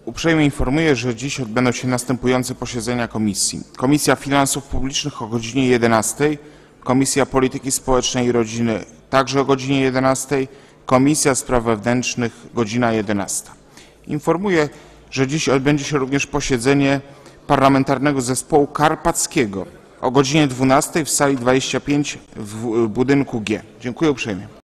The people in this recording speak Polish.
Uprzejmie informuję, że dziś odbędą się następujące posiedzenia komisji. Komisja Finansów Publicznych o godzinie 11, Komisja Polityki Społecznej i Rodziny także o godzinie 11, Komisja Spraw Wewnętrznych godzina 11. Informuję, że dziś odbędzie się również posiedzenie Parlamentarnego Zespołu Karpackiego o godzinie 12 w sali 25 w budynku G. Dziękuję uprzejmie.